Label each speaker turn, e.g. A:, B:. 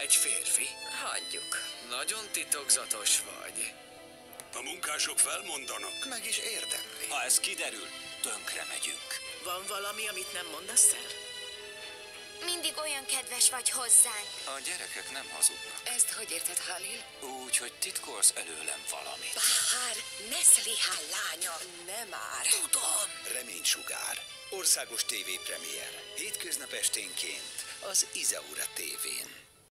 A: egy férfi?
B: Hagyjuk.
A: Nagyon titokzatos vagy.
C: A munkások felmondanak.
A: Meg is érdemli.
D: Ha ez kiderül, tönkre megyünk.
B: Van valami, amit nem mondasz el?
E: Mindig olyan kedves vagy hozzánk.
D: A gyerekek nem hazudnak.
B: Ezt hogy érted, Halil?
D: Úgy, hogy titkolsz előlem valamit.
B: Bár, Neslihan lánya. Nem már. Tudom.
F: Reménysugár. Országos tévépremiér. Hétköznap esténként az Izaura tévén.